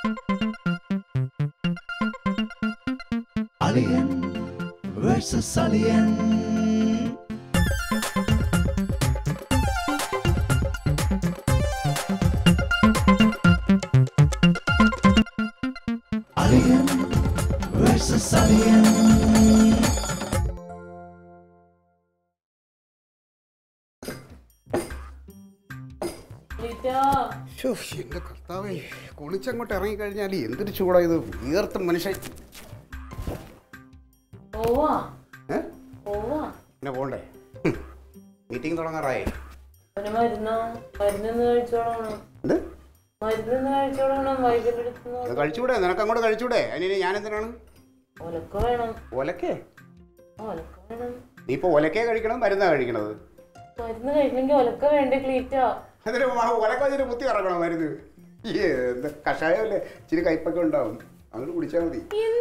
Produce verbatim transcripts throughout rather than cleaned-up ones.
Aliyan versus Aliyan. Aliyan versus Aliyan. എന്റെ കർത്താവേ, കുളിച്ചങ്ങോട്ട് ഇറങ്ങിക്കഴിഞ്ഞാൽ എന്തൊരു ചൂടാ ഇത്. വിയർത്ത മനുഷ്യൻ. പിന്നെ പോണ്ടേ? മീറ്റിംഗ് തുടങ്ങാറായി. കഴിച്ചൂടെ? നിനക്ക് അങ്ങോട്ട് കഴിച്ചൂടെ? അതിന് ഞാൻ എന്തിനാണ്? ഒലക്കേ? നീ ഇപ്പൊ ഒലക്കേ കഴിക്കണം, മരുന്നാ കഴിക്കണത്? അതിന് ഒലക്ക വെച്ചിട്ട് കുത്തി കറക്കണം മരുന്ന്. എന്താ കഷായമല്ലേ, ഇച്ചിരി കയ്പൊക്കെ ഉണ്ടാവും, അങ്ങോട്ട് കുടിച്ചാൽ മതി.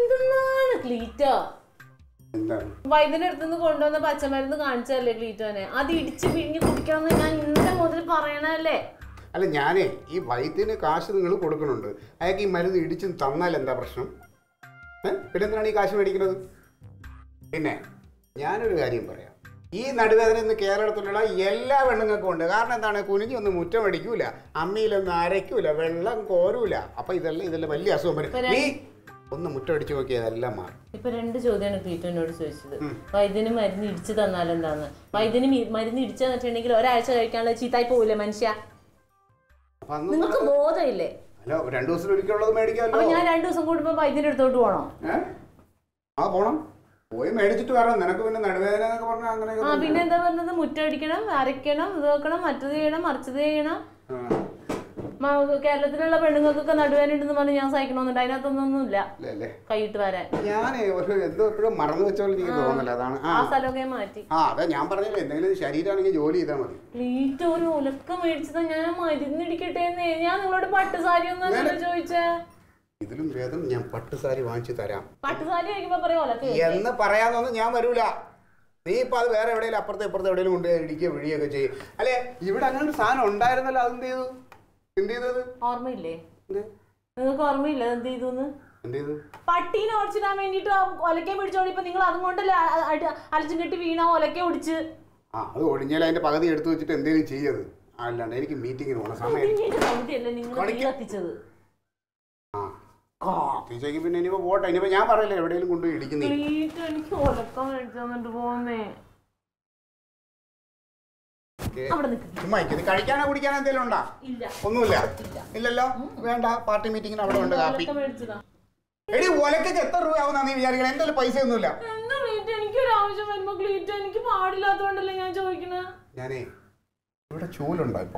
എന്താണ് വൈദ്യനടുത്തുനിന്ന് കൊണ്ടുവന്ന പച്ചമരുന്ന് കാണിച്ചല്ലേ ക്ലീറ്റോനെ? അത് ഇടിച്ച് പിഴിഞ്ഞ് കുടിക്കാമെന്ന് ഞാൻ ഇന്നലെ മുതൽ പറയണല്ലേ. അല്ല, ഞാനേ ഈ വൈദ്യന് കാശ് നിങ്ങൾ കൊടുക്കണുണ്ട്, അയാൾക്ക് ഈ മരുന്ന് ഇടിച്ച് തന്നാൽ എന്താ പ്രശ്നം? ഏഹ് പിന്നെ എന്തിനാണ് ഈ കാശ് മേടിക്കുന്നത്? പിന്നെ ഞാനൊരു കാര്യം പറയാം, ഈ നടുവേദന ഇന്ന് കേരളത്തിലുള്ള എല്ലാ പെണ്ണുങ്ങൾക്കും ഉണ്ട്. കാരണം എന്താണ്? കുനിഞ്ഞൊന്നും മുറ്റം അടിക്കൂല, അമ്മിയിലൊന്നും അരയ്ക്കൂല, വെള്ളം കോരൂല. അപ്പൊ ഇതെല്ലാം ഇതെല്ലാം വലിയ അസുഖം വരും. നീ ഒന്ന് മുറ്റം അടിച്ചു നോക്കിയാൽ അതെല്ലാം മാറും. ഇപ്പൊ രണ്ട് ചോദ്യമാണ് ക്ലീറ്റോനോട് ചോദിച്ചത്. വൈദ്യന് മരുന്ന് ഇടിച്ചു തന്നാൽ എന്താന്ന്? വൈദ്യന് മരുന്ന് ഇടിച്ചു തന്നിട്ടുണ്ടെങ്കിൽ ഒരാഴ്ച കഴിക്കാനുള്ള ചീത്തായി പോവില്ലേ മനുഷ്യ? നിങ്ങൾക്ക് ബോധമില്ലേ? ഹലോ, രണ്ടു ദിവസം ഒരിക്കലുള്ളത് മേടിക്കാമല്ലോ. അപ്പൊ ഞാൻ രണ്ടു ദിവസം കൂടുമ്പോ വൈദ്യന്റെ അടുത്തോട്ട് പോണോ? ആ പോണം, പോയി മേടിച്ചിട്ട് വരണം. നിനക്ക് പിന്നെ നടുവേദന എന്നൊക്കെ പറഞ്ഞാൽ അങ്ങനെ. ആ പിന്നെ എന്താ പറഞ്ഞത്? മുറ്റടിക്കണം, അരയ്ക്കണം, ഇത് വെക്കണം, മറ്റത് ചെയ്യണം, മറിച്ചത് ചെയ്യണം. കേരളത്തിലുള്ള പെണ്ണുങ്ങൾക്കൊക്കെ നടുവേദന ഉണ്ടെന്ന് പറഞ്ഞ് ഞാൻ സഹിക്കണമെന്നുണ്ട്. അതിനകത്തൊന്നൊന്നുമില്ല കൈയിട്ട് വരാൻ. ഞാൻ എന്തോ എപ്പോഴും മറന്നു വെച്ചോളൂ എനിക്ക് തോന്നല. അതാണ് ആ സ്ഥലമൊക്കെ മാറ്റി. ആ അതെ ഞാൻ പറഞ്ഞില്ലേ, എന്തെങ്കിലും ശരീരമാണെങ്കിൽ ജോലി ചെയ്താൽ മതി. ക്ലീറ്റ് ഒരു ഒലക്ക മേടിച്ചതാ, ഞാൻ മരുന്നിടിക്കട്ടെ. ഞാൻ നിങ്ങളോട് പട്ടുസാരി ഒന്നും ചോദിച്ചേ. ഇതിലും ഭേദം ഞാൻ പട്ടുസാരി വാങ്ങിച്ചു തരാം. പട്ടുസാരി കഴിക്കുമ്പോ പറയാ ഒലക്ക എന്ന് പറയാന്നൊന്നും ഞാൻ വരൂല. നീ ഇപ്പൊ അത് വേറെ എവിടെയെങ്കിലും അപ്പുറത്തെ ഇപ്പുറത്തെ എവിടെയെങ്കിലും കൊണ്ട് ഇടിക്കുക വിഴിയൊക്കെ ചെയ്യും. അല്ലെ, ഇവിടെ അങ്ങനെ ഒരു സാധനം ഉണ്ടായിരുന്നല്ലോ, അതെന്ത് ചെയ്തു? എന്ത് ചെയ്തത് ഓർമ്മയില്ലേ? നിങ്ങൾക്ക് ഓർമ്മയില്ല എന്ത് ചെയ്തു? എന്ത് ചെയ്തു? പട്ടീനെ ഓടിച്ചിടാൻ വേണ്ടിട്ട് ഒലക്കെ പിടിച്ചോടി. ഇപ്പൊ നിങ്ങൾ അതും കൊണ്ടല്ലേ അലച്ചും കെട്ടി വീണ ഒലക്കെ ഓടിച്ച്. ആ അത് ഒടിഞ്ഞാൽ അതിന്റെ പകുതി എടുത്തു വെച്ചിട്ട് എന്തെങ്കിലും ചെയ്യത്. അല്ലാണ്ട് എനിക്ക് മീറ്റിങ്ങിന് പോണ സമയം കത്തിച്ചത്. പിന്നെ ഇനിയിപ്പോ പോട്ടെ. ഇനിയിപ്പോ ഞാൻ പറയില്ല എവിടെയെങ്കിലും കൊണ്ടുപോയി ഇടിക്കുന്നേ. എനിക്ക് ഒലക്ക മേടിച്ചു തന്നിട്ട് പോന്നേ. കഴിക്കാനോ കുടിക്കാനോ എന്തെങ്കിലും ഉണ്ടാ? ഒന്നുമില്ല. ഇല്ലല്ലോ, വേണ്ട. പാർട്ടി മീറ്റിങ്ങിന് അവിടെ ഉണ്ട് കാപ്പി. എടി ഒലക്കൊക്കെ എത്ര രൂപ ആവുന്ന നീ വിചാരിക്കണം? എന്തായാലും പൈസ ഒന്നുമില്ല. ഞാനേ ഇവിടെ ചൂലുണ്ടോ ഇപ്പൊ?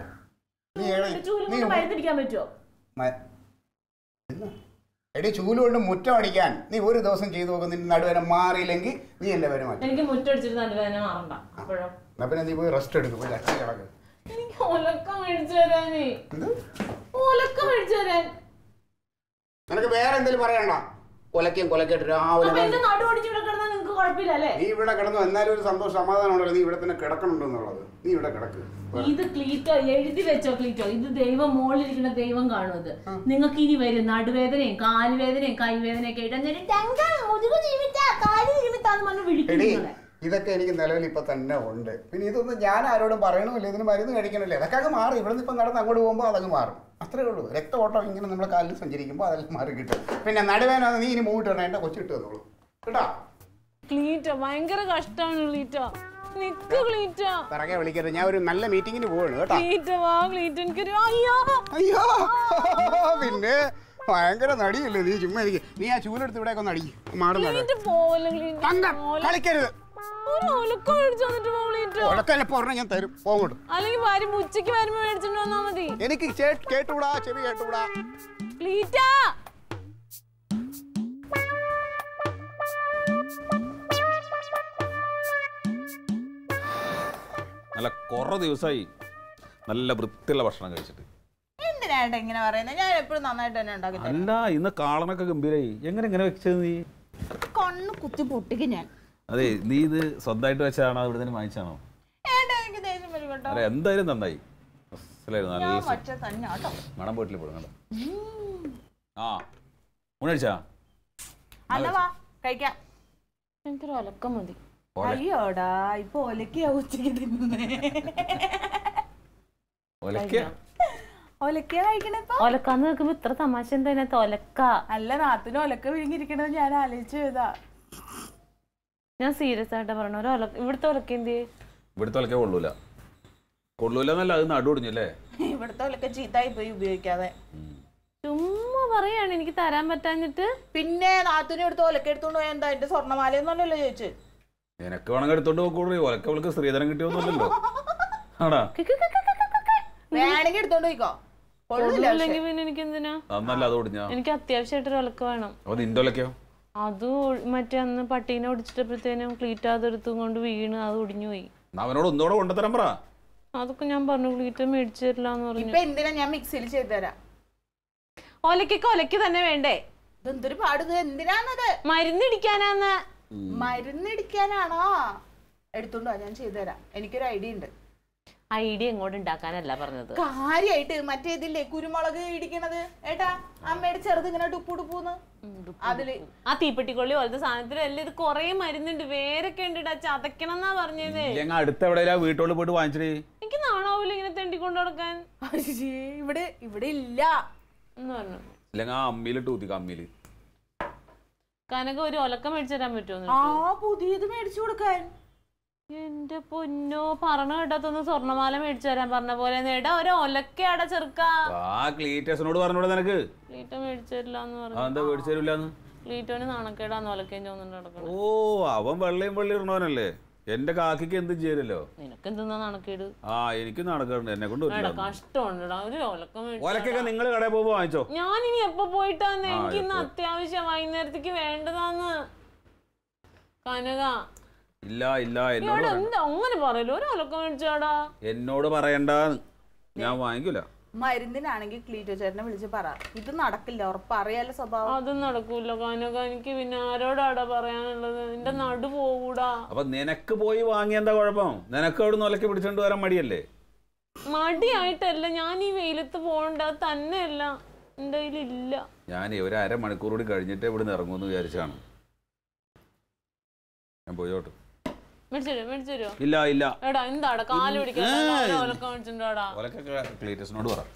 എടി ചൂല് കൊണ്ട് മുറ്റം അടിക്കാൻ നീ ഒരു ദിവസം ചെയ്തു നോക്കും. നിന്റെ നടുവേദന മാറിയില്ലെങ്കിൽ നീ എന്റെ പേര് മാറ്റി. എനിക്ക് മുറ്റം അടിച്ചിട്ട് നടുവേദന മാറണ്ട. എന്നാ പിന്നെ നീ പോയി റെസ്റ്റ് എടുക്കും. പോയി ലക്ഷ കിടക്ക്. എനിക്ക് ഒലക്ക മേടിച്ചു തരാനേ. നിനക്ക് വേറെ എന്തെങ്കിലും പറയണ്ട. കൊലക്കയും കൊലക്കായിട്ട് രാവിലെ നീ ഇവിടെ കിടന്നു. എന്നാലും ഒരു സന്തോഷം സമാധാനം ഉണ്ടല്ലോ, നീ ഇവിടെ തന്നെ കിടക്കണുണ്ടെന്നുള്ളത്. നീ ഇവിടെ കിടക്ക്. ഇത് ക്ലീറ്റോ എഴുതി വെച്ചോ. ക്ലീറ്റോ ഇത് ദൈവം മുകളിലിരിക്കുന്ന ദൈവം കാണുന്നത്. നിങ്ങൾക്ക് ഇനി വരും നടുവേദനയും കാലുവേദനയും കൈവേദനയൊക്കെ ആയിട്ട് ഇതൊക്കെ എനിക്ക് നിലവിൽ ഇപ്പൊ തന്നെ ഉണ്ട്. പിന്നെ ഇതൊന്നും ഞാൻ ആരോടും പറയണമില്ല, ഇതിന് മരുന്ന് കഴിക്കണല്ലേ. അതൊക്കെ അങ്ങ് മാറും. ഇവിടെ നിന്ന് ഇപ്പം നടന്ന് അങ്ങോട്ട് പോകുമ്പോൾ അതങ്ങ് മാറും. അത്രേ ഉള്ളൂ. രക്തഓട്ടം ഇങ്ങനെ നമ്മുടെ കാലിൽ സഞ്ചരിക്കുമ്പോൾ അതെല്ലാം മാറി കിട്ടും. പിന്നെ നടുവേദന നീ ഇനി മൂവിട്ട് വരണം. എന്റെ കൊച്ചിട്ട് തന്നോളൂ കേട്ടോ. ക്ലീറ്റോ ഭയങ്കര കഷ്ടമാണ് ക്ലീറ്റോ. പിറകെ വിളിക്കരുത്. ഞാൻ ഒരു നല്ല മീറ്റിങ്ങിന് പോവാണ് കേട്ടോ. അയ്യോ പിന്നെ ഭയങ്കര നടിയല്ലേ നീ. ചുമ്മാ ഇരിക്കും. നീ ആ ചൂലെടുത്ത് ഇവിടെ ഒന്ന് അടിക്കും. മാറുന്നത് കളിക്കരുത്. ഞാൻ തരും. പോകോട്ട്. എനിക്ക് കേട്ടുകൂടാ, ചെവി കേട്ടുകൂടാ. നല്ല കുറെ ദിവസമായി നല്ല വൃത്തിയുള്ള ഭക്ഷണം കഴിച്ചിട്ട്. അല്ല ഇന്ന് കാളനൊക്കെ ഗംഭീരായി. എങ്ങനെ ഇങ്ങനെ വെച്ചത് നീ? കണ്ണ് കുത്തി പൊട്ടിക്ക് ഞാൻ. അതെ, നീ ഇത് സ്വന്തമായിട്ട് വെച്ചാണോ ഇവിടെ തന്നെ വാങ്ങിച്ചാണോ? അതെ എന്തായാലും നന്നായി. മണം പോയിട്ടില്ല പോലും. ആ ഊണഴിച്ചാ അല്ല വാ കഴിക്കാം. എനിക്കൊരു ഒലക്ക മതി. അയ്യോടാ ഇപ്പൊ ഒലക്കയാ ഉച്ചക്ക് തിന്നുന്നേ. ഒലക്ക കഴിക്കണ ഇപ്പൊ. ഒലക്കാന്ന് വെക്കുമ്പോ ഇത്ര തമാശ എന്താ ഇതിനകത്ത്? ഒലക്ക അല്ല നാട്ടിന് ഒലക്ക വിഴുങ്ങിരിക്കണത് ഞാൻ ആലോചിച്ചു ചെയ്താ. ഞാൻ സീരിയസ് ആയിട്ടാ പറഞ്ഞ ഒരു ഒലക്ക. ഇവിടുത്തെ ഒലക്ക എന്ത്? ഇവിടുത്തെ ഒലക്ക കൊള്ളൂല. കൊള്ളൂലെന്നല്ല, അത് നടു ഒടിഞ്ഞല്ലേ. ഇവിടുത്തെ ഒലക്ക ചീത്തായി പോയി ഉപയോഗിക്കാതെ. ചുമ്മാ പറയാണ് എനിക്ക് തരാൻ പറ്റാഞ്ഞിട്ട്. പിന്നെ നാട്ടിന് എടുത്ത് ഒലക്ക എടുത്തോണ്ട് പോയാ എന്താ? എന്റെ സ്വർണ്ണമാലയൊന്നുമല്ലല്ലോ ചോദിച്ചു. നിനക്ക് വേണമെങ്കിൽ എടുത്തോണ്ട് പോകൂടി. ഒലക്ക അവൾക്ക് സ്ത്രീധനം കിട്ടിയൊന്നുമല്ലല്ലോ. ആടാ വേണമെങ്കിൽ എടുത്തോണ്ട് പോയിക്കോ. കൊള്ളില്ലെങ്കിൽ പിന്നെ എനിക്ക് എന്തിനാ? അന്നല്ല അത് ഒടിഞ്ഞ. എനിക്ക് അത്യാവശ്യമായിട്ടൊരു ഒലക്ക വേണം. അപ്പൊ നിന്റെ ഒലക്കയോ? അത് മറ്റേ അന്ന് പട്ടീനെ ഒടിച്ചിട്ടപ്പോഴത്തേനും ക്ലീറ്റ് അതെടുത്തും കൊണ്ട് വീണ് അത് ഒടിഞ്ഞു പോയി. അവനോട് ഒന്നുകൂടെ കൊണ്ടുതരാൻ പറ. അതൊക്കെ ഞാൻ പറഞ്ഞു ക്ലീറ്റ് മേടിച്ചു തരില്ലാന്ന് പറഞ്ഞു. ഇപ്പൊ എന്തിനാ ഞാൻ മിക്സിയിൽ ചെയ്തു തരാം. ഒലക്കൊക്കെ ഒലക്ക് തന്നെ വേണ്ടേ? ഇതെന്തൊരു പാടുത്? എന്തിനാന്നത്? മരുന്നിടിക്കാനാന്ന്. മരുന്നിടിക്കാനാണോ? എടുത്തോണ്ടോ ഞാൻ ചെയ്തു തരാം. എനിക്കൊരു ഐഡിയ ഉണ്ട്. ഐഡിയ എങ്ങോട്ട് ഉണ്ടാക്കാനല്ല പറഞ്ഞത്, കാര്യായിട്ട് മറ്റേതില്ലേ കുരുമുളക് ഇടിക്കണത്. ഏട്ടാ അമ്മയുടെ ചെറുത് ഇങ്ങനെ ഡുപ്പു ഡുപ്പൂന്ന് അതില് ആ തീപ്പെട്ടിക്കൊള്ളി പോലത്തെ സാധനത്തിലല്ലേ ഇത്. കൊറേ മരുന്നുണ്ട്, വേരൊക്കെ ഉണ്ട്, ചതക്കണം എന്നാ പറഞ്ഞത്. അടുത്ത എവിടെയാ വീട്ടോട് പോയിട്ട് വാങ്ങിച്ചേ? എനിക്ക് നാണാവൂല ഇങ്ങനെ തെണ്ടിക്കൊണ്ട് നടക്കാൻ. ഇവിടെ ഇവിടെ ഇല്ല എന്ന് പറഞ്ഞു. ഇല്ലെങ്കിൽ ആ അമ്മിയിലിട്ട് ഊത്തി. അമ്മിയില് കനക ഒരു ഒലക്ക മേടിച്ചു തരാൻ പറ്റുമോ? ആ പുതിയത് മേടിച്ചു കൊടുക്കാൻ. എന്റെ പൊന്നോ, പറഞ്ഞ കേട്ടത്തൊന്ന് സ്വർണ്ണമാല മേടിച്ചു തരാൻ പറഞ്ഞ പോലെ. നേടാ ഒരു ഒലക്കയാടാ ചെറുക്ക. ക്ലീറ്റസിനോട് പറഞ്ഞോടെ നിനക്ക്. ക്ലീറ്റ മേടിച്ചു തരില്ലാന്ന് പറഞ്ഞു. എന്താ മേടിച്ചു തരില്ലാന്ന്? ക്ലീറ്റോന് നാണക്കേടാന്ന് ഒലക്കയും ചോന്നിട്ട് നടക്കണം. ഓ അവൻ വെള്ളയും വെള്ളി ഇടണവനല്ലേ. എന്റെ കാക്കിക്ക് എന്തും ചെയ്യല്ലോ. നിനക്ക് എന്തെന്നാ നാണക്കേട്? ആ എനിക്ക് നടക്കാറുണ്ട്, എന്നെ കൊണ്ട് കഷ്ടമുണ്ടടാ. ഒരു ഒലക്ക ഒലക്കൊക്കെ നിങ്ങൾ കടയിൽ പോകുമ്പോ വാങ്ങിച്ചോ. ഞാനിനി എപ്പോ പോയിട്ടാന്ന്? എനിക്ക് ഇന്ന് അത്യാവശ്യം വൈകുന്നേരത്തേക്ക് വേണ്ടതാന്ന്. കനക ഇല്ല ഇല്ല എന്നോട് എന്താ അങ്ങനെ പറയല്ലോ? ഒരു ഒലക്ക മേടിച്ചാടാ. എന്നോട് പറയണ്ടാന്ന്, ഞാൻ വാങ്ങിക്കൂല. മരുന്നിനാണെങ്കിൽ ക്ലീറ്റോ ചേട്ടനെ വിളിച്ച് പറ. ഇത് നടക്കില്ല, ഉറപ്പറിയാലോ സ്വഭാവം. അതും നടക്കൂല കനക. എനിക്ക് പിന്നെ ആരോടാടാ പറയാനുള്ളത്? എന്റെ നടു പോകൂടാ. അപ്പൊ നിനക്ക് പോയി വാങ്ങിയ എന്താ കുഴപ്പം? നിനക്ക് അവിടെ നിന്ന് ഒലക്ക പിടിച്ചോണ്ട് വരാൻ മടിയല്ലേ? മടിയായിട്ടല്ല, ഞാൻ ഈ വെയിലത്ത് പോകണ്ട തന്നെയല്ല, എന്റെ കയ്യിലില്ല. ഞാൻ ഒരു അരമണിക്കൂർ കൂടി കഴിഞ്ഞിട്ട് ഇവിടെ നിന്ന് ഇറങ്ങുമെന്ന് വിചാരിച്ചാണ് ഞാൻ. പോയോട്ട് ഇല്ല ഇല്ല എടാ എന്താടാ കാല് പിടിക്കാൻ ഒലക്ക മേടിച്ചിട്ടുണ്ടോടാ? ഒലക്കൊക്കെ ക്ലീറ്റസിനോട് പറ.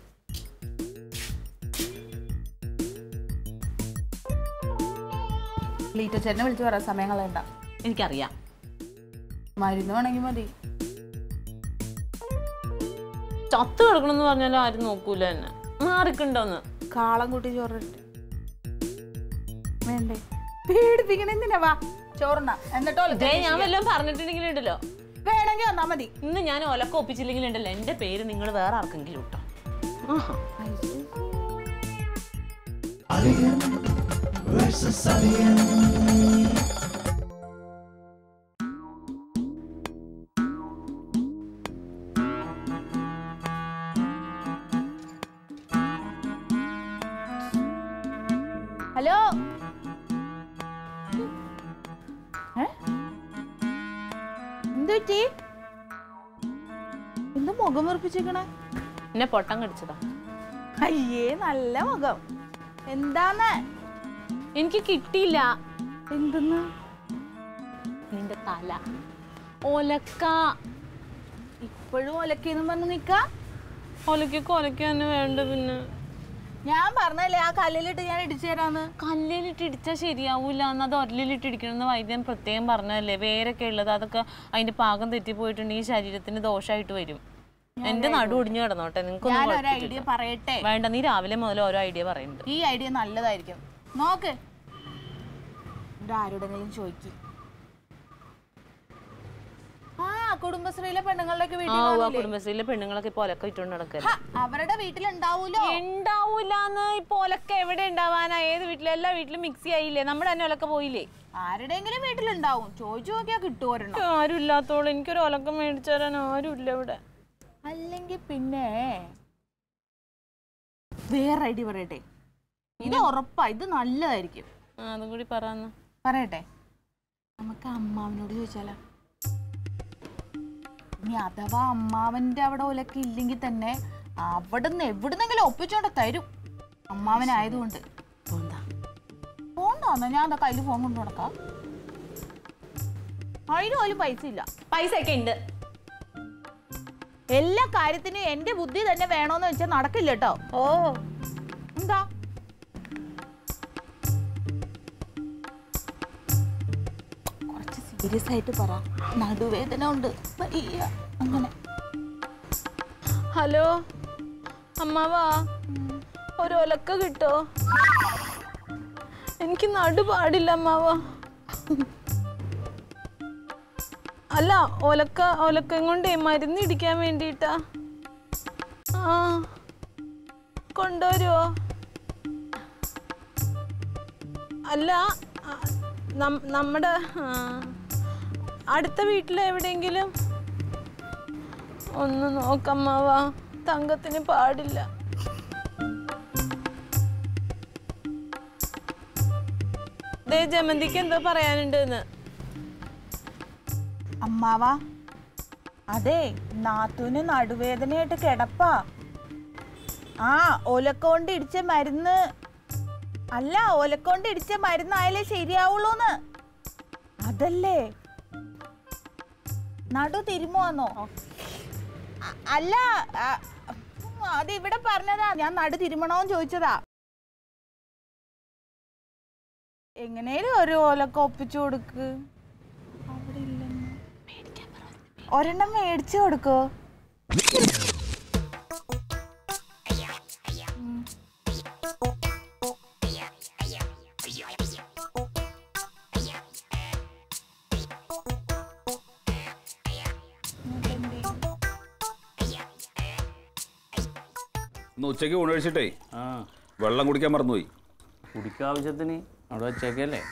ക്ലീറ്റോ ചേട്ടനെ വിളിച്ച് പറ, സമയം കളയണ്ട. എനിക്കറിയാം. മരുന്ന് വേണമെങ്കിൽ മതി. ചത്ത് കിടക്കണമെന്ന് പറഞ്ഞാലും ആരും നോക്കൂല എന്നെ. മാറിക്കുണ്ടോന്ന് കാളം കൂട്ടി ചോറിട്ട് വേണ്ടേ? പേടിപ്പിക്കണ എന്തിനാ? വാ ചോറിനാ. എന്നിട്ടോ ഞാൻ വല്ലതും പറഞ്ഞിട്ടുണ്ടെങ്കിലും ഉണ്ടല്ലോ, വേണമെങ്കിൽ വന്നാ മതി. ഇന്ന് ഞാൻ ഒലക്ക ഒപ്പിച്ചില്ലെങ്കിലും ഉണ്ടല്ലോ എന്റെ പേര് നിങ്ങൾ വേറെ ആർക്കെങ്കിലും ഇട്ടോ. Aliyan versus Aliyan. ഹലോ, എന്തുപറ്റി? എന്ത് മുഖം വെറുപ്പിച്ചേക്കണേ? എന്നെ പൊട്ടം കടിച്ചതാ. അയ്യേ നല്ല മുഖം. എന്താന്ന്? എനിക്ക് കിട്ടിയില്ല. എന്തെന്ന്? നിന്റെ തല. ഒലക്ക. ഇപ്പോഴും ഒലക്കെന്നും പറഞ്ഞു നിക്ക? ഒലക്കൊക്കെ ഒലക്ക തന്നെ വേണ്ട. പിന്നെ ഞാൻ പറഞ്ഞല്ലേ ആ കല്ലിലിട്ട് ഞാൻ ഇടിച്ചു തരാന്ന്. കല്ലിലിട്ട് ഇടിച്ചാൽ ശരിയാവൂല. എന്ന് അത് ഒരലിലിട്ട് ഇടിക്കണമെന്ന് വൈദ്യൻ പ്രത്യേകം പറഞ്ഞതല്ലേ. വേരൊക്കെ ഉള്ളത് അതൊക്കെ അതിന്റെ പാകം തെറ്റിപ്പോയിട്ടുണ്ടെങ്കിൽ ശരീരത്തിന് ദോഷമായിട്ട് വരും. എന്റെ നടു ഒടിഞ്ഞു കിടന്നോട്ടെ. നിങ്ങൾക്ക് ഐഡിയ പറയട്ടെ? വേണ്ട, നീ രാവിലെ മുതൽ ഓരോ ഐഡിയ പറയുന്നുണ്ട്. ഈ ഐഡിയ നല്ലതായിരിക്കും. നോക്ക്, ഇവിടെ ആരോടെങ്കിലും ചോദിക്കും. ആ കുടുംബശ്രീയിലെ പെണ്ണുങ്ങളുടെ കുടുംബശ്രീയിലെ പെണ്ണുങ്ങളൊക്കെ ഇപ്പൊ ഒലക്ക ഇട്ടുകൊണ്ട് നടക്കല്ലേ. അവരുടെ വീട്ടിലുണ്ടാവൂലോ? ഉണ്ടാവൂലെന്ന്. ഇപ്പൊ ഒലക്ക എവിടെ ഉണ്ടാവാനാ? ഏത് വീട്ടിലും? എല്ലാ വീട്ടിലും മിക്സി ആയില്ലേ? നമ്മുടെ തന്നെ ഒലക്ക പോയില്ലേ? ആരുടെയെങ്കിലും വീട്ടിലുണ്ടാവും. ചോദിച്ചു നോക്കിയാ കിട്ടുമോ? ആരും ഇല്ലാത്തോളം എനിക്കൊരു ഒലക്ക മേടിച്ചു തരാൻ ആരും ഇല്ല ഇവിടെ. അല്ലെങ്കിൽ പിന്നെ വേറെ ഐഡിയ പറയട്ടെ? ഇത് ഉറപ്പാ, ഇത് നല്ലതായിരിക്കും. അതും കൂടി പറയാന്ന് പറയട്ടെ? നമുക്ക് അമ്മാവനോട് ചോദിച്ചാലോ? ഇനി അഥവാ അമ്മാവന്റെ അവിടെ ഒലക്ക ഇല്ലെങ്കിൽ തന്നെ അവിടുന്ന് എവിടുന്നെങ്കിലും ഒപ്പിച്ചോണ്ട് തരും, അമ്മാവനായതുകൊണ്ട്. ഫോണാന്നോ? ഞാൻ എന്താ കയ്യിൽ ഫോൺ കൊണ്ട് നടക്കാം? അതിന് പോലും പൈസ ഇല്ല. പൈസ ഒക്കെ ഉണ്ട്. എല്ലാ കാര്യത്തിനും എന്റെ ബുദ്ധി തന്നെ വേണോന്ന് വെച്ചാൽ നടക്കില്ല കേട്ടോ. ഓ എന്താ കുറച്ച് സീരിയസ് ആയിട്ട് പറ. നടുവേദന ഉണ്ട്. അങ്ങനെ. ഹലോ അമ്മാവാ, ഒരു ഒലക്ക കിട്ടോ? എനിക്ക് നടു പാടില്ല അമ്മാവാ. അല്ല, ഒലക്ക ഒലക്ക കൊണ്ടേ മരുന്ന് ഇടിക്കാൻ വേണ്ടിട്ടാ. ആ കൊണ്ടുവരുവോ? അല്ല, നമ്മുടെ അടുത്ത വീട്ടിൽ എവിടെയെങ്കിലും ഒന്ന് നോക്കമ്മാവാ, തങ്കത്തിന് പാടില്ല. ദേ ജമന്തിക്ക് എന്തോ പറയാനുണ്ടെന്ന്. അമ്മാവാ, അതെ നാത്തൂന് നടുവേദനയായിട്ട് കിടപ്പാ. ആ ഒലക്കൊണ്ട് ഇടിച്ച മരുന്ന് അല്ല, ഒലക്കൊണ്ട് ഇടിച്ച മരുന്നായാലേ ശരിയാവുള്ളൂന്ന്. അതല്ലേ നടു തിരുമുവാന്നോ? അല്ല, അത് ഇവിടെ പറഞ്ഞതാ. ഞാൻ നടു തിരുമണോന്ന് ചോദിച്ചതാ. എങ്ങനേലും ഒരു ഓലക്ക ഒപ്പിച്ചു കൊടുക്ക്. അവിടെ ഇല്ലെന്ന്. ഒരെണ്ണം മേടിച്ചു കൊടുക്കോ? ഉച്ചയ്ക്ക് ഊണ് കഴിച്ചിട്ടേ ആ വെള്ളം കുടിക്കാൻ മറന്നുപോയി. കുടിക്കാൻ ആവശ്യത്തിന് അവിടെ വെച്ചേക്കല്ലേ.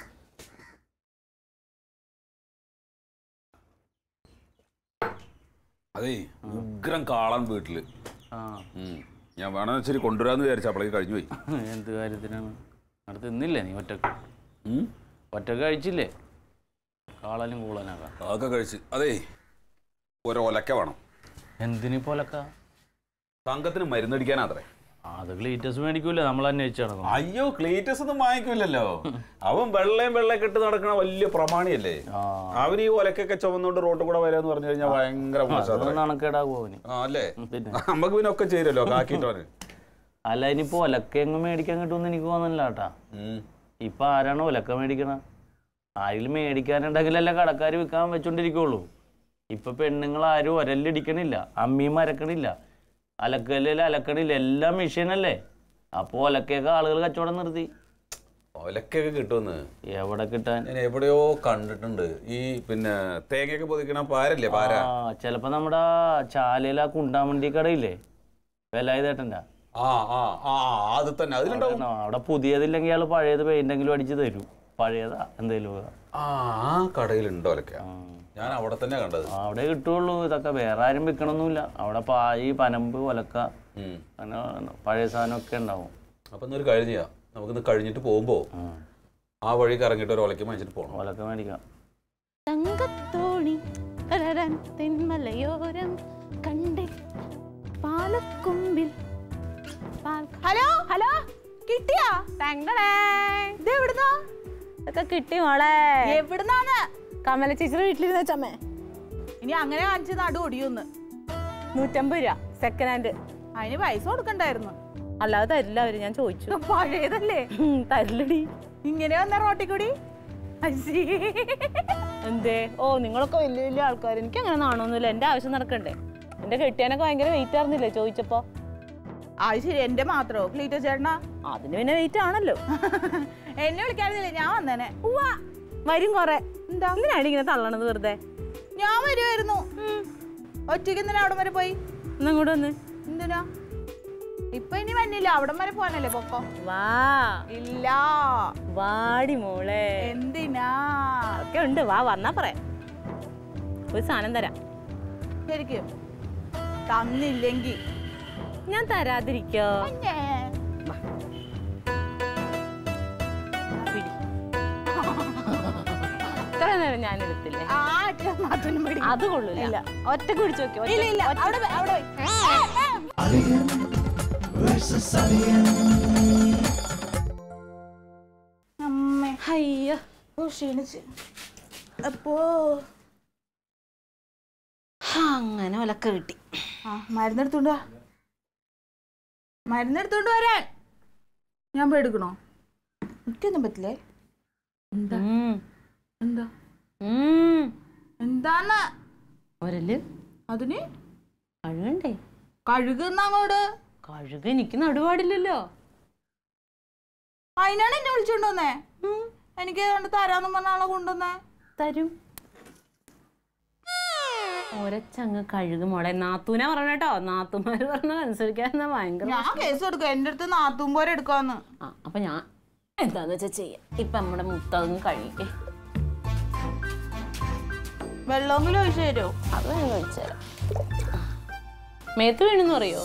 അതേ ഉഗ്രം കാളൻ വീട്ടില്. ആ ഞാൻ വേണമെന്ന് വെച്ചിട്ട് കൊണ്ടുവരാന്ന് വിചാരിച്ചു, അപ്പോഴേക്ക് കഴിഞ്ഞു പോയി. എന്ത് കാര്യത്തിനാണ്? അവിടെ തിന്നില്ലേ നീ? ഒറ്റക്ക് ഒറ്റക്ക് കഴിച്ചില്ലേ? കാളനും കൂളനാക്കാം അതൊക്കെ കഴിച്ച്. അതേ ഒരു ഒലക്ക വേണം. എന്തിനിപ്പോ ഒലക്ക? തങ്കത്തിന് മരുന്നടിക്കാനാത്രേ. അത് ക്ലീറ്റസ് മേടിക്കൂല, നമ്മൾ അന്വേഷിച്ചു നടക്കണം. അയ്യോ, ക്ലീറ്റസ് ഒന്നും വാങ്ങിക്കൂലല്ലോ. അവൻ വെള്ളയും വെള്ളയൊക്കെ ഇട്ട് നടക്കണ വലിയ പ്രമാണിയല്ലേ. അവന് ഈ ഒലക്കൊക്കെ ചുമന്നുകൊണ്ട് റോട്ടിൽ കൂടെ വരാന്ന് പറഞ്ഞു കഴിഞ്ഞാൽ ഭയങ്കര നടക്കേടാകും അവന്. അല്ലേ? നമുക്ക് പിന്നെ ഒക്കെ ചേരുമല്ലോ കാക്കിട്ടവന്. അല്ല, ഇനിയിപ്പോ ഒലക്ക എങ്ങും മേടിക്കാൻ കിട്ടുമെന്ന് എനിക്ക് തോന്നുന്നില്ല കേട്ടാ. ഇപ്പൊ ആരാണോ ഒലക്ക മേടിക്കണ? ആരെങ്കിലും മേടിക്കാനുണ്ടെങ്കിലല്ലേ കടക്കാർ വിൽക്കാൻ വെച്ചോണ്ടിരിക്കുള്ളൂ. ഇപ്പൊ പെണ്ണുങ്ങൾ ആരും ഒരലിടിക്കണില്ല, അമ്മിയും മരക്കണില്ല, അലക്കലിൽ അലക്കണില്ല, എല്ലാം മെഷീനല്ലേ. അപ്പൊ ഒലക്കൊക്കെ ആളുകൾ കച്ചവടം നിർത്തി. ഒലക്കൊക്കെ കിട്ടുമെന്ന് എവിടെ കിട്ടാൻ? ഞാൻ എവിടെയോ കണ്ടിട്ടുണ്ട്. ഈ പിന്നെ തേങ്ങയൊക്കെ പൊതിക്കണ പാരല്ലേ, പാര. ചെലപ്പോ നമ്മുടെ ചാലയിൽ ആ കുണ്ടാമണ്ടി കടയില്ലേ, വേലായുധേട്ടൻ്റെ, ആ ആ ആ അത് തന്നെ അതിലുണ്ടാവും. അവിടെ പുതിയതില്ലെങ്കിൽ അയാൾ പഴയത് പെയിന്റെങ്കിലും അടിച്ച് തരും. പഴയതാ എന്തേലും ആ കടയിലുണ്ടോ ഒലക്ക? ഞാൻ അവിടെ തന്നെ കണ്ടത്. അവിടെ കിട്ടുള്ളൂ. ഇതൊക്കെ വേറെ ആരും വിൽക്കണമൊന്നുമില്ല. അവിടെ പായി, പനമ്പ്, ഒലക്ക, അങ്ങനെ പഴയ സാധനമൊക്കെ ഉണ്ടാവും. അപ്പൊ ഇന്നൊരു കാര്യം ചെയ്യാം, നമുക്കിന്ന് കഴിഞ്ഞിട്ട് പോകുമ്പോ ആ വഴി കറങ്ങിയിട്ട് ഒരു ഒലക്ക മേടിച്ചിട്ട് പോകണം. ഒലക്ക മേടിക്കാം. തങ്കത്തോണി തെന്മലയോരം കണ്ടേ പാലക്കൊമ്പിൽ. ഹലോ ഹലോ, കിട്ടിയാ? ഇതൊക്കെ കിട്ടി മോളെ. എവിടുന്നാണ്? കമല ചേച്ചിയുടെ വീട്ടിലിരുന്ന ചമ്മേ. ഇനി അങ്ങനെ വാങ്ങിച്ച് നടു ഒടിയൊന്ന്. നൂറ്റമ്പത് രൂപ സെക്കൻഡ് ഹാൻഡ്. അതിന് പൈസ കൊടുക്കണ്ടായിരുന്നു. അല്ലാതെ തരില്ല അവര്, ഞാൻ ചോദിച്ചു. പഴയതല്ലേ? തരില്ലടി. ഇങ്ങനെ വന്ന റോട്ടിൽ കൂടി എന്തേ? ഓ നിങ്ങളൊക്കെ വലിയ വലിയ ആൾക്കാർ. എനിക്ക് അങ്ങനെ നാണൊന്നുമില്ല. എന്റെ ആവശ്യം നടക്കണ്ടേ? എന്റെ കെട്ടിയാനൊക്കെ ഭയങ്കര വെയിറ്റ് ആയിരുന്നില്ലേ ചോദിച്ചപ്പോ? അത് ശരി, എന്റെ മാത്രോ? ക്ലീറ്റോ ചേട്ടനാ? അതിന് പിന്നെ വെയിറ്റ് ആണല്ലോ. എന്നെ വിളിക്കാറില്ലേ? ഞാൻ വന്നേനെ. വരും കൊറേ. എന്താ എന്തിനാണ് ഇങ്ങനെ തള്ളണത് വെറുതെ? ഞാൻ വരുമായിരുന്നു. ഒറ്റയ്ക്ക് എന്തിനാ അവിടെ വരെ പോയി? ഇങ്ങോട്ട് വന്ന്. എന്തിനാ? ഇപ്പൊ ഇനി വന്നില്ല, അവിടം വരെ പോകാനല്ലേ പൊക്കോ. വാ. ഇല്ല, വാടി മോളെ. എന്തിനാ? ഒക്കെ ഉണ്ട്, വാ. വന്നാ പറയാം. ഒരു സാധനം തരാം. ശരിക്കും തന്നില്ലെങ്കിൽ ഞാൻ തരാതിരിക്കോ? ഇത്ര നേരം ഞാൻ എടുത്തില്ലേ? അത് കൊള്ളൂല. ഒറ്റക്ക് പിടിച്ചു നോക്കി. Aliyan versus Aliyan. ഓ ക്ഷീണിച്ച്. അപ്പോ അങ്ങനെ ഒലക്ക കിട്ടി. ആ മരുന്നെടുത്തോണ്ട് വാ. മരുന്നെടുത്തോണ്ട് വരാൻ. ഞാൻ പോയി എടുക്കണോ? എനിക്കൊന്നും പറ്റില്ലേ? എന്താ എന്താ എന്താന്ന് ഒരല് അതിന് കഴുകണ്ടേ? കഴുകുന്ന അങ്ങോട്ട്. കഴുക എനിക്ക് നടുപാടില്ലല്ലോ. അതിനാണ് എന്നെ വിളിച്ചോണ്ട് വന്നേ. എനിക്ക് ഏതാണ്ട് തരാന്നും പറഞ്ഞാണോ കൊണ്ടുവന്നേ? തരും. ഒരച്ചങ്ങ് കഴുകു മോളെ. നാത്തൂനാ പറഞ്ഞ കേട്ടോ. നാത്തൂമാര് പറഞ്ഞ അനുസരിക്കാന്ന ഭയങ്കര. ഞാൻ കേസ് എടുക്കാം. എന്റെ അടുത്ത് നാത്തൂൻ പോലെ എടുക്കാന്ന്. ആ അപ്പൊ ഞാൻ എന്താന്ന് വെച്ചാ ചെയ്യാം. ഇപ്പൊ നമ്മുടെ മുത്തങ്ങ് കഴിക്കേ. വെള്ളമെങ്കിലും ഒഴിച്ചു തരുമോ? അത് വേഗം ഒഴിച്ചുതരാം. മേത്ത് വീണെന്ന് പറയോ?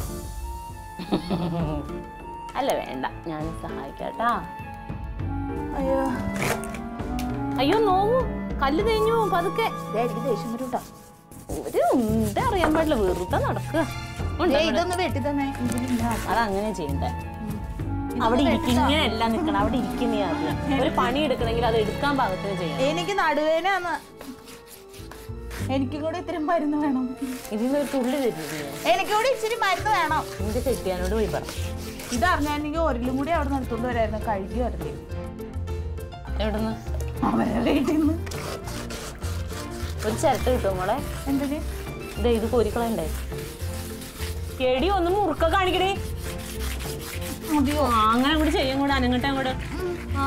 അല്ല വേണ്ട, ഞാൻ സഹായിക്കാട്ടാ. അയ്യോ അയ്യോ നോവൂ, കല്ല് തേഞ്ഞു പതുക്കെ. ദേഷ്യം വരൂട്ടാ. ഒരു എന്താ അറിയാൻ പാടില്ല, വെറുതെ നടക്കുക. ഇതൊന്ന് വെട്ടി തന്നെ. അതങ്ങനെ ചെയ്യണ്ടേ. അവിടെ ഇരിക്കും, ഇങ്ങനെ എല്ലാം നിക്കണം. അവിടെ ഇരിക്കുന്നേ ആദ്യം. ഒരു പണി എടുക്കണമെങ്കിൽ അത് എടുക്കാൻ പാകത്തിന് ചെയ്യണം. എനിക്ക് നടുവേനാന്ന്. എനിക്കും കൂടെ ഇത്തിരി മരുന്ന് വേണം. ഇതിന്ന് ഒരു തുള്ളി തരുന്നത്. എനിക്കൂടെ ഇച്ചിരി മരുന്ന് വേണം. എന്റെ കെട്ടിയാനോട് പോയി പറ. ഇതറിഞ്ഞാണെങ്കിൽ ഒരിലും കൂടി അവിടെ നിർത്തോണ്ട് വരായിരുന്നു. കഴുകി വരണ്ടേ? എവിടുന്ന്? അവരെ വീട്ടിൽ നിന്ന്. ഒരു ചിരട്ട കിട്ടുമോ മോളെ? എന്തിന്? ഇതേ ഇത് കോരിക്കളയണ്ടേ? എടി ഒന്ന് മുറുക്ക കാണിക്കണേ. മതിയോ? അങ്ങനെ കൂടി ചെയ്യും കൂടെ അനങ്ങട്ടെ അങ്ങോട്ട്. ആ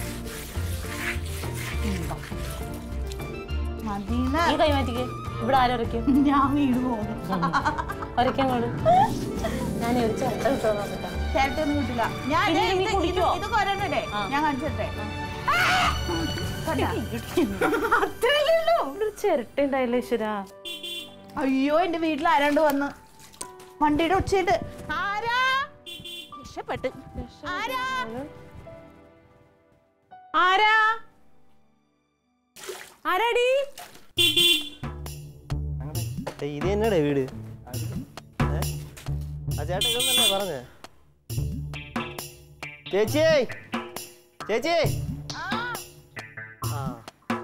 ഈ കൈ മാറ്റിക്ക്. ഇവിടെ ആരൊരയ്ക്കും? ഞാൻ വീട് പോകുന്നു. ഒരയ്ക്കാൻ കൂടെ ഞാൻ ഒരു ചിരട്ട കിട്ടുമോ നോക്കട്ടെ. ചിരട്ടൊന്നും കിട്ടില്ല. ഞാൻ ഇത് കൊരണ്ടേ? ഞാൻ കാണിച്ചേ. ചിരട്ട ഉണ്ടായില്ല ഈശ്വരാ. അയ്യോ എന്റെ വീട്ടിൽ ആരാണ്ട് വന്ന് വണ്ടിയുടെ ഒച്ചയിട്ട്. ആരാ? രക്ഷപ്പെട്ട്. ആരാ ആരാ ആരാടി? ഇത് തന്നെയാടേ വീട്? ആ ചേട്ടൻ ഇതൊന്നല്ലേ പറഞ്ഞേ? ചേച്ചി ചേച്ചി ആ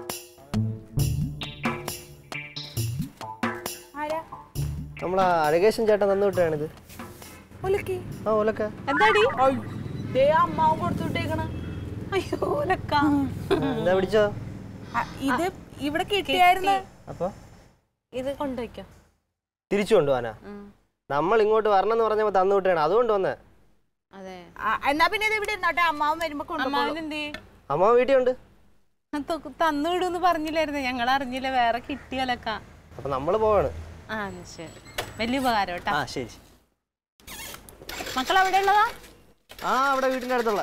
ആരാ? നമ്മളാ അഴകേശൻ ചേട്ടൻ തന്നു വിട്ടാണിത്. ഒലക്കി. ആ ഒലക്ക. എന്താടി? അമ്മാവും കൊടുത്തു വിട്ടേക്കണ. അയ്യോ ഒലക്ക. എന്താ പിടിച്ചോ? ഇത് ഇവിടെ കിട്ടിയായിരുന്നു. അപ്പൊ ഇത് കൊണ്ടുവയ്ക്കോ. തിരിച്ചു കൊണ്ടുപോവാനാ? നമ്മൾ ഇങ്ങോട്ട് വരണമെന്ന് പറഞ്ഞപ്പോ തന്നു വിട്ടാണ്, അതുകൊണ്ട് വന്നേ. അതെ. എന്നാ പിന്നെ ഇത് ഇവിടെ ഇരുന്നോട്ടെ. അമ്മാവൻ വരുമ്പോ അമ്മ വീട്ടിൽ ഉണ്ട്. തന്നു വിടുന്ന് പറഞ്ഞില്ലായിരുന്നു. ഞങ്ങൾ അറിഞ്ഞില്ല വേറെ കിട്ടിയലക്ക. അപ്പൊ നമ്മള് പോവാണ്. ആ ശരി, വലിയ ഉപകാരം കേട്ടാ. ആ ശരി. മക്കൾ അവിടെ ഉള്ളതാ? ആ അവിടെ വീട്ടിന്റെ അടുത്തുള്ള.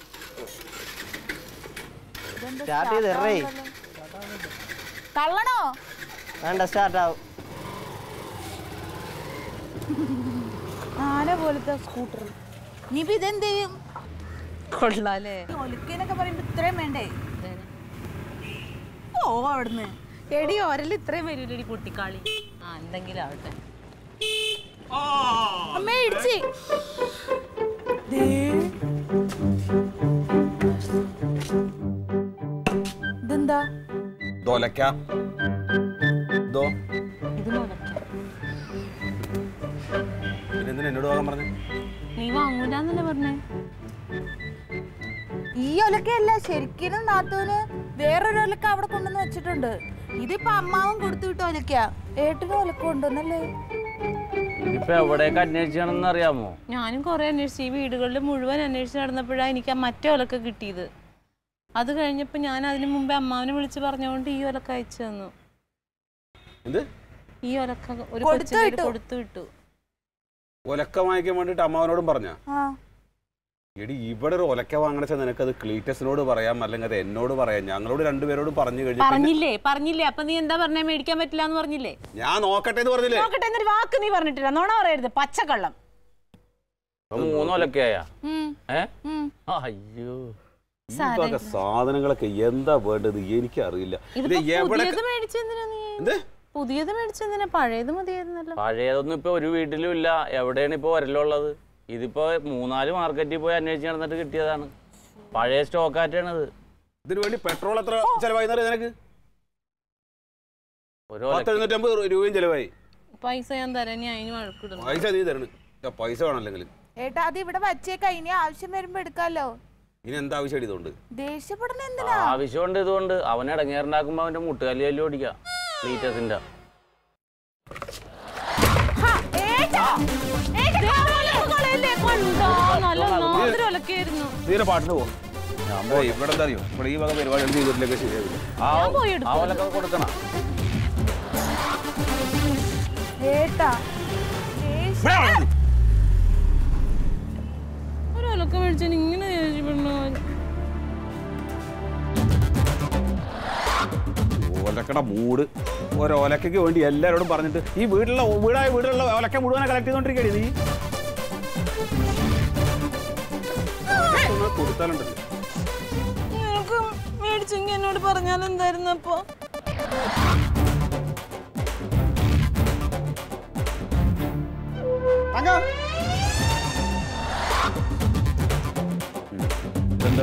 സ്റ്റാർട്ട് ചെയ്ത് എറേ. തള്ളണോ? വേണ്ട, സ്റ്റാർട്ട് ആവും. ആന പോലത്തെ സ്കൂട്ടർ. ഇനിയിപ്പോ ഇതെന്ത് ചെയ്യും? കൊള്ളാലേ. ഒലുക്കേനൊക്കെ പറയുമ്പോ ഇത്രയും വേണ്ടേ? ഓ അവിടുന്ന് എടി ഒരല് ഇത്രയും വരൂലടി കുട്ടിക്കാളി. ആ എന്തെങ്കിലും ആവട്ടെ. അമ്മേ ഇടിച്ച്. ഇതെന്താ? ദോലക്ക. ദോ. ഇത് മുളയ്ക്ക. പിന്നെന്തിനാ എന്നോട് വാങ്ങാൻ പറഞ്ഞു? നീ വാങ്ങൂലെന്നല്ലേ പറഞ്ഞേ? ഈ ഒലക്കയല്ല ശരിക്കും നാത്തൂന് വേറൊരു ഒലക്ക അവിടെ കൊണ്ടുവന്ന് വെച്ചിട്ടുണ്ട്. ഇതിപ്പോ അമ്മാവും കൊടുത്തു വിട്ട ഒലക്ക. ഏട്ടനും ഒലക്ക കൊണ്ടുവന്നല്ലേ? ഇതിപ്പോ എവിടേക്ക് അന്വേഷിച്ചാണെന്ന് അറിയാമോ? ഞാനും കുറെ അന്വേഷിച്ചു. ഈ വീടുകളിൽ മുഴുവൻ അന്വേഷിച്ച് നടന്നപ്പോഴാണ് എനിക്ക് ആ മറ്റേ ഒലക്ക കിട്ടിയത്. അത് കഴിഞ്ഞപ്പോ ഞാൻ അതിന് മുമ്പേ അമ്മാവനെ വിളിച്ച് പറഞ്ഞുകൊണ്ട് ഈ ഒലക്ക അയച്ചു തന്നു. ഈ ഒലക്ക ഒരു കൊടുത്തു വിട്ടു. ഒലക്ക വാങ്ങിക്കാൻ വേണ്ടിട്ട് അമ്മാവനോടും പറഞ്ഞ? എടി ഇവിടെ ഒരു ഒലക്ക വാങ്ങണ നിനക്കത് ക്ലീറ്റസിനോട് പറയാം, അല്ലെങ്കിൽ അത് എന്നോട് പറയാം. ഞങ്ങളോട് രണ്ടുപേരോട് പറഞ്ഞു കഴിഞ്ഞു. പറഞ്ഞില്ലേ പറഞ്ഞില്ലേ അപ്പൊ നീ എന്താ പറഞ്ഞേ? മേടിക്കാൻ പറ്റില്ല എന്ന് പറഞ്ഞില്ലേ? ഞാൻ നോക്കട്ടെ എന്ന് പറഞ്ഞില്ലേ? നോക്കട്ടെ എന്നൊരു വാക്ക് നീ പറഞ്ഞിട്ടില്ല. നോണ പറയരുത്, പച്ചക്കള്ളം. മൂന്നൊലക്കയാ? അയ്യോ, ഇതൊക്കെ സാധനങ്ങളൊക്കെ എന്താ വേണ്ടത് എനിക്കറിയില്ല. പുതിയത് മേടിച്ചെന്തിനാ? പഴയത് മതിയായിരുന്നല്ലോ. പഴയതൊന്നും ഇപ്പൊ ഒരു വീട്ടിലും ഇല്ല. എവിടെയാണ് ഇപ്പൊ ഒരലുള്ളത്? ഇതിപ്പോ മൂന്നാല് മാർക്കറ്റിൽ പോയി അന്വേഷിച്ച് നടന്നിട്ട് കിട്ടിയതാണ്. പഴയ സ്റ്റോക്കാറ്റാണിത്. ഇതിനു വേണ്ടി പെട്രോൾ എത്ര ചെലവായി നിനക്ക്? പത്ത് എഴുന്നൂറ്റമ്പത് രൂപയും ചെലവായി. പൈസ ഞാൻ തരാൻ അതിന് വഴക്കിടുന്നു. പൈസ നീ തരണം. പൈസ വേണമല്ലെങ്കിൽ ഏട്ടാ അത് ഇവിടെ വച്ചേക്കാ, ഇനി ആവശ്യം വരുമ്പോ എടുക്കാലോ. ഇനി എന്താ ആവശ്യം ഇതുകൊണ്ട്? ദേഷ്യപ്പെടുന്ന എന്തിനാ? ആവശ്യമുണ്ട് ഇതുകൊണ്ട്. അവൻ ഇടങ്ങേറുണ്ടാക്കുമ്പോ അവന്റെ മുട്ടുകാലി കല്ല് ഓടിക്കാം ലീറ്റേഴ്സിന്റെ. പാട്ടിന് പോകും. ഇവിടെ എന്താ അറിയോ, ഇവിടെ ഈ വക പരിപാടികൾ ചെയ്തിട്ടില്ലൊക്കെ ശരിയാവില്ല. ആ ഒലക്ക കൊടുക്കണം. ഒരൊലക്ക മേടിച്ചാൽ ഇങ്ങനെ ഒലക്കട മൂട്. ഒരൊലക്കയ്ക്ക് വേണ്ടി എല്ലാവരോടും പറഞ്ഞിട്ട് ഈ വീട്ടിലുള്ള വീടായ വീട്ടിലുള്ള ഒലക്ക മുഴുവനെ കളക്ട് ചെയ്തോണ്ടിരിക്കണേ നീ. കൊടുത്താലുണ്ടല്ലോ മേടിച്ചെങ്കിൽ എന്നോട് പറഞ്ഞാൽ എന്തായിരുന്നു അപ്പൊ? എന്താ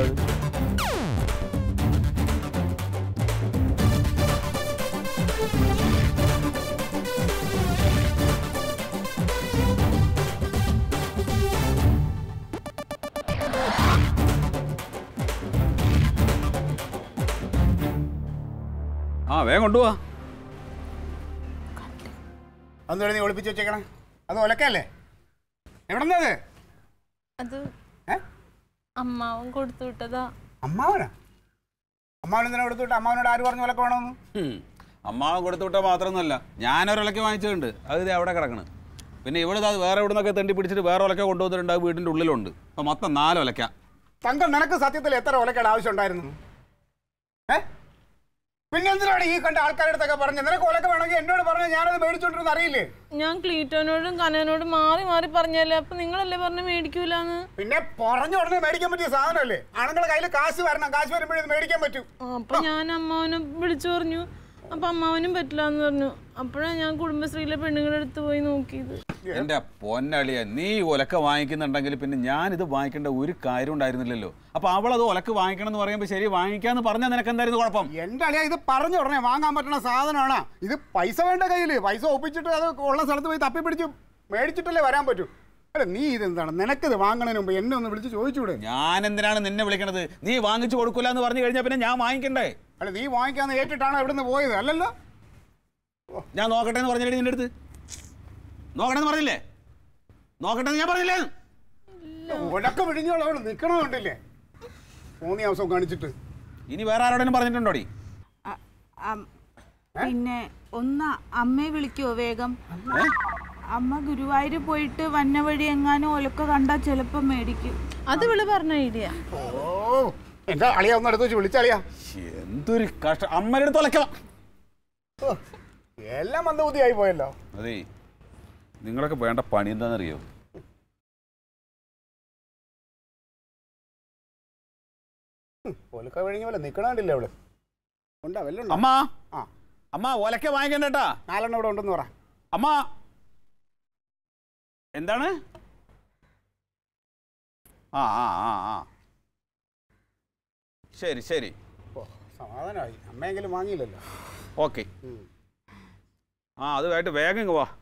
ആ വേഗം കൊണ്ടുപോവാ. അതൊന്നും നീ ഒളിപ്പിച്ച് വെച്ചേക്കണേ. അത് ഒലക്കല്ലേ? എവിടെന്നത്? അത് അമ്മാവൻ കൊടുത്തു വിട്ടതാ. അമ്മാവനാ? അമ്മാവൻ എന്തിനാ കൊടുത്തു വിട്ട? അമ്മാവനോട് ആര് പറഞ്ഞു ഒലക്ക വേണമെന്ന്? അമ്മാവൻ കൊടുത്തു വിട്ടാൽ മാത്രമൊന്നുമല്ല, ഞാനൊരൊലക്ക വാങ്ങിച്ചിട്ടുണ്ട്. അത് ഇത് അവിടെ കിടക്കണ്. പിന്നെ ഇവിടെ അത് വേറെ എവിടെ നിന്നൊക്കെ തണ്ടി പിടിച്ചിട്ട് വേറെ ഒലക്ക കൊണ്ടുവന്നിട്ടുണ്ട്. അത് വീടിൻ്റെ ഉള്ളിലുണ്ട്. അപ്പം മൊത്തം നാല് ഒലക്ക. തങ്കം, നിനക്ക് സത്യത്തിൽ എത്ര ഒലക്കയുടെ ആവശ്യം ഉണ്ടായിരുന്നു? ഏ പിന്നെ എന്തിനാണ് ഈ കണ്ട ആൾക്കാരുടെ അടുത്തൊക്കെ പറഞ്ഞത്? നിനക്ക് ഒലക്ക വേണമെങ്കിൽ എന്നോട് പറഞ്ഞാൽ ഞാനത് മേടിച്ചോണ്ടിരുന്ന് അറിയില്ലേ? ഞാൻ ക്ലീറ്റോനോടും കനനോടും മാറി മാറി പറഞ്ഞല്ലേ, അപ്പൊ നിങ്ങളല്ലേ പറഞ്ഞ മേടിക്കൂലെന്ന്? പിന്നെ പറഞ്ഞ ഉടനെ മേടിക്കാൻ പറ്റിയ സാധനമല്ലേ? ആണുങ്ങളുടെ കയ്യിൽ കാശ് വരണം, കാശ് വരുമ്പോഴേ ഇത് മേടിക്കാൻ പറ്റൂ. അപ്പൊ ഞാൻ അമ്മാവനെ വിളിച്ചു പറഞ്ഞു. അപ്പൊ അമ്മാവനും പറ്റില്ല എന്ന് പറഞ്ഞു. അപ്പോഴാണ് ഞാൻ കുടുംബശ്രീയിലെ പെണ്ണുങ്ങളുടെ അടുത്ത് പോയി നോക്കിയത്. എന്റെ പൊന്നളിയ, നീ ഒലക്ക വാങ്ങിക്കുന്നുണ്ടെങ്കിൽ പിന്നെ ഞാൻ ഇത് വാങ്ങിക്കേണ്ട ഒരു കാര്യം ഉണ്ടായിരുന്നില്ലല്ലോ. അപ്പൊ അവളത് ഒലക്ക് വാങ്ങിക്കണം എന്ന് പറയുമ്പോൾ ശരി വാങ്ങിക്കാന്ന് പറഞ്ഞാൽ നിനക്ക് എന്തായിരുന്നു കുഴപ്പം? എന്റെ അളിയ, ഇത് പറഞ്ഞ ഉടനെ വാങ്ങാൻ പറ്റുന്ന സാധനമാണ്. ഇത് പൈസ വേണ്ട കയ്യില്. പൈസ ഒപ്പിച്ചിട്ട് അത് ഉള്ള സ്ഥലത്ത് പോയി തപ്പി പിടിച്ച് മേടിച്ചിട്ടല്ലേ വരാൻ പറ്റൂ. അല്ല നീ ഇതെന്താണ്? നിനക്കിത് വാങ്ങണതിന് മുമ്പ് എന്നെ ഒന്ന് വിളിച്ച് ചോദിച്ചൂടെ? ഞാൻ എന്തിനാണ് നിന്നെ വിളിക്കണത്? നീ വാങ്ങിച്ചു കൊടുക്കൂല എന്ന് പറഞ്ഞു കഴിഞ്ഞാൽ പിന്നെ ഞാൻ വാങ്ങിക്കണ്ടേ? അല്ല നീ വാങ്ങിക്കാന്ന് ഏറ്റിട്ടാണോ ഇവിടുന്ന് പോയത്? അല്ലല്ലോ. ഞാൻ നോക്കട്ടെ എന്ന് പറഞ്ഞില്ലേ നിന്റെ അടുത്ത്? നോക്കട്ടെ എന്ന് പറഞ്ഞില്ലേ? നോക്കട്ടെ എന്ന് ഞാൻ പറഞ്ഞില്ലേ? ഒലക്ക വിഴിഞ്ഞോളൂ അവിടെ നിൽക്കണമെന്നില്ലേ? മൂന്ന് ദിവസം കാണിച്ചിട്ട് ഇനി വേറെ ആരോടും പറഞ്ഞിട്ടുണ്ടോടി? പിന്നെ ഒന്ന് അമ്മയെ വിളിക്കുവോ വേഗം? അമ്മ ഗുരുവായൂർ പോയിട്ട് വന്ന വഴി എങ്ങാനും ഒലക്ക കണ്ടാ ചിലപ്പോ മേടിക്കും. അത് വിളി പറഞ്ഞ ഐഡിയ. ഓ എന്റെ അളിയ ഒന്ന് അടുത്ത് വെച്ച് വിളിച്ചളിയാ. എന്തൊരു കഷ്ടം. അമ്മയുടെ അടുത്ത് ഒലക്ക എല്ലാം മന്ദബുദ്ധിയായി പോയല്ലോ. അതെ, നിങ്ങളൊക്കെ വേണ്ട പണി എന്താണെന്നറിയോ? ഒലക്ക വിഴിഞ്ഞ പോലെ നിക്കണില്ലേ അവള്? ഉണ്ടാ വല്ല അമ്മ ആ അമ്മ ഒലക്ക വാങ്ങിക്കണ്ടേട്ടാ. നാലെണ്ണം ഇവിടെ ഉണ്ടെന്ന് പറ. അമ്മ എന്താണ്? ആ ആ ആ ആ ശരി ശരി, സമാധാനമായി. അമ്മയെങ്കിലും വാങ്ങിയില്ലല്ലോ. ഓക്കെ. ആ അതുമായിട്ട് വേഗം ഇങ്ങ് വാ.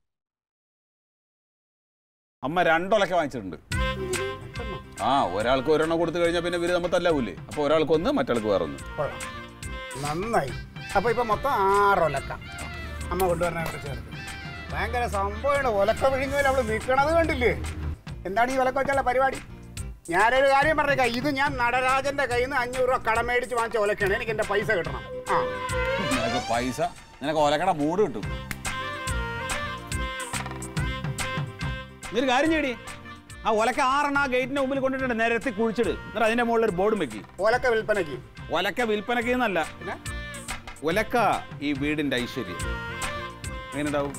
അമ്മ രണ്ടൊലക്ക വാങ്ങിച്ചിട്ടുണ്ട്. ആ ഒരാൾക്ക് ഒരെണ്ണം കൊടുത്തു കഴിഞ്ഞാൽ പിന്നെ ഇവര് നമ്മൾ തല്ലാവൂലേ? അപ്പൊ ഒരാൾക്ക് ഒന്ന്, മറ്റാൾക്ക് വേറെ ഒന്ന്. നന്നായി. അപ്പൊ ഇപ്പൊ മൊത്തം ആറൊലക്ക അമ്മ കൊണ്ടുവരണ ചേർത്ത്. ഭയങ്കര സംഭവമാണ്. ഒലക്ക വിഴിഞ്ഞാൽ അവള് നിൽക്കണത് കണ്ടില്ലേ? എന്താണ് ഈ ഒലക്ക വെച്ചുള്ള പരിപാടി? ഞാനൊരു കാര്യം പറഞ്ഞേക്കാം. ഇത് ഞാൻ നടരാജന്റെ കയ്യിൽ നിന്ന് അഞ്ഞൂറ് രൂപ കടം മേടിച്ച് വാങ്ങിച്ച ഒലക്കാണ്. എനിക്ക് എന്റെ പൈസ കിട്ടണം. ആ നിനക്ക് പൈസ, നിനക്ക് ഒലക്കട മൂട് കിട്ടും. ഒരു കാര്യം ചെയ്യടി, ആ ഒലക്ക ആറെണ്ണ ആ ഗേറ്റിന്റെ മുമ്പിൽ കൊണ്ടിട്ടുണ്ട്, നിരത്തി കുഴിച്ചിട്. എന്നിട്ട് അതിന്റെ മുകളിൽ ഒരു ബോർഡും വെക്കി. ഒലക്ക വിൽപ്പനയ്ക്ക്. ഒലക്ക വിൽപ്പനയ്ക്ക് എന്നല്ല, ഒലക്ക ഈ വീടിന്റെ ഐശ്വര്യം. എങ്ങനെ ഉണ്ടാവും?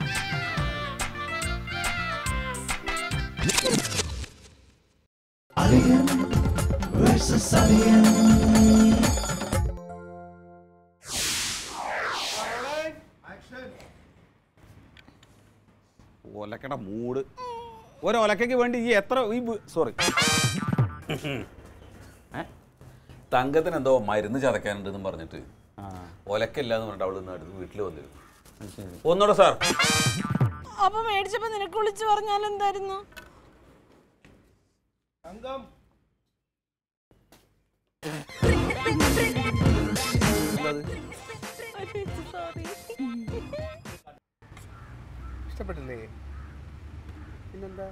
Aliyan versus Aliyan. ഒലക്കട മൂട്. ഒരൊലക്കയ്ക്ക് വേണ്ടി ഈ എത്ര ഈ സോറി തങ്കത്തിന് എന്തോ മരുന്ന് ചതക്കാനുണ്ടെന്നും പറഞ്ഞിട്ട് ഒലക്കല്ല എന്ന് പറഞ്ഞിട്ട് അവള് അടുത്ത് വീട്ടിൽ വന്നിരുന്നു. ഒന്നൂടെ സാർ. അപ്പൊ മേടിച്ചപ്പോ നിനക്ക് വിളിച്ചു പറഞ്ഞാൽ എന്തായിരുന്നു? ഇഷ്ടപ്പെട്ടില്ലേ? പിന്നെന്താ?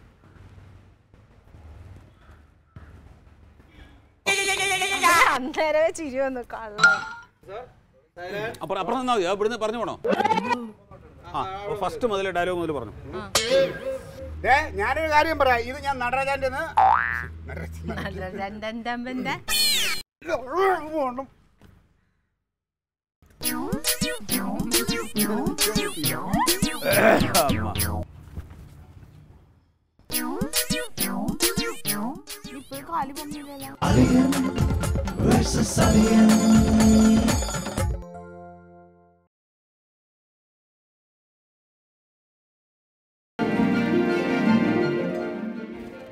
അന്നേരമേ ചിരി വന്നു കള്ള. അപ്പുറം നിന്നാ മതി. ഇവിടുന്ന് പറഞ്ഞു പോണോ? ആ ഫസ്റ്റ് മുതൽ ഡയലോഗ് മുതൽ പറഞ്ഞു. ഞാനൊരു കാര്യം പറയാം. ഇത് ഞാൻ നടരാജാന്റെ ഇപ്പൊ കാലി പൊങ്ങിയില്ലല്ലോ. Aliyan versus Aliyan.